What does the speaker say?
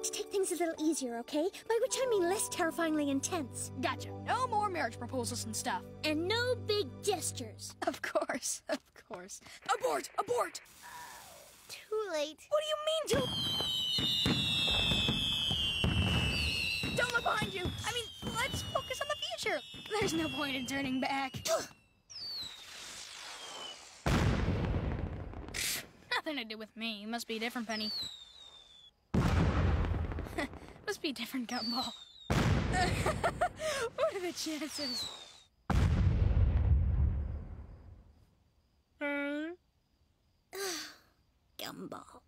to take things a little easier, okay? By which I mean less terrifyingly intense. Gotcha. No more marriage proposals and stuff. And no big gestures. Of course, of course. Abort! Abort! Too late. What do you mean too? Don't look behind you! I mean, let's focus on the future. There's no point in turning back. Nothing to do with me. Must be different, Penny. Must be different, Gumball. What are the chances? Gumball.